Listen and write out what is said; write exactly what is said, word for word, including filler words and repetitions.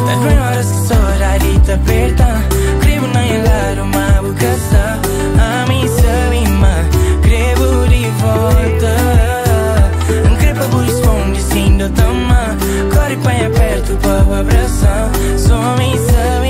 Vergonha horas que sorari te aperta. Crevo na ilar uma bucasta. A mim sabe ma crevo de volta. Crepa por responde sim do tama. Corre pai aperto para abraçar. Só me sabe